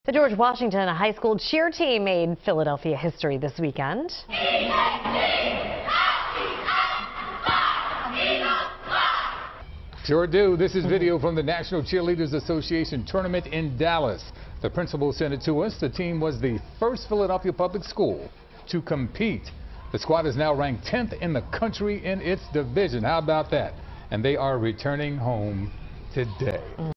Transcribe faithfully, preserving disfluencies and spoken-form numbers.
The George Washington High School cheer team made Philadelphia history this weekend. Sure do. This is video from the National Cheerleaders Association tournament in Dallas. The principal sent it to us. The team was the first Philadelphia public school to compete. The squad is now ranked tenth in the country in its division. How about that? And they are returning home today.